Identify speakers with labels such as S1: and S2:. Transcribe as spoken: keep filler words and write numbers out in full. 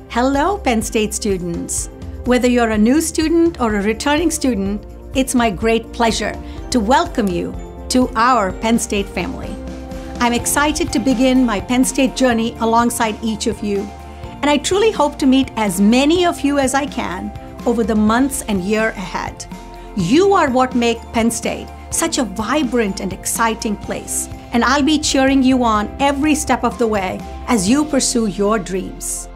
S1: Hello, Penn State students. Whether you're a new student or a returning student, it's my great pleasure to welcome you to our Penn State family. I'm excited to begin my Penn State journey alongside each of you, and I truly hope to meet as many of you as I can over the months and year ahead. You are what make Penn State such a vibrant and exciting place, and I'll be cheering you on every step of the way as you pursue your dreams.